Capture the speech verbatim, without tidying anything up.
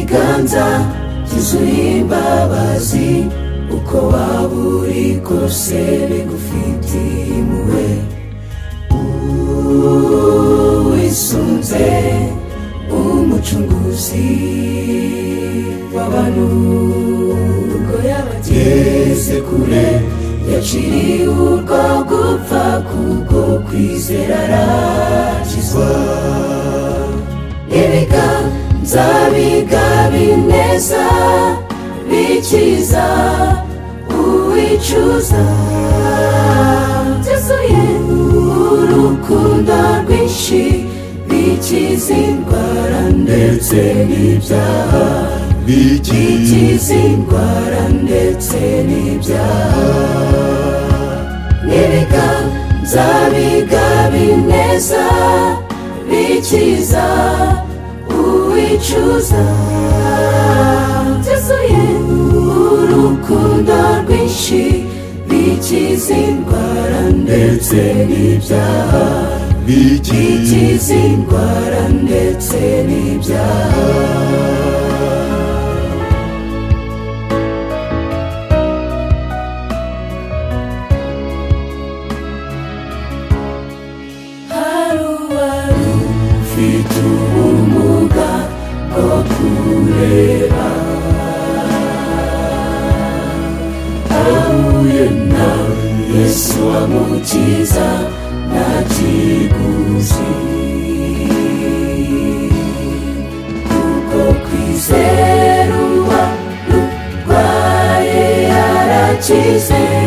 ibiganza byuzuye imbabazi, uko waba uri kose bigufitiye impuhwe. Wisunze umucunguzi w'abantu, ubwo yabageze kure yaciriye urwo gupfa, kubwo kwizera arakizwa. Ibiganza bigaba ineza, bikiza uwicuza, byuzuye urukundo rwinshi, bikiza indwara ndetse n'ibyaha, bikiza indwara ndetse n'ibyaha. Ibiganza bigaba ineza, bikiza uwicuza, byuzuye urukundo rwinshi, bikiza indwara ndetse n'ibyaha, bikiza indwara ndetse n'ibyaha. Ufite ubumuga bwo kureba, ahuye na Yesu amukiza nta kiguzi, kuko kwizera uwarwaye yarakize.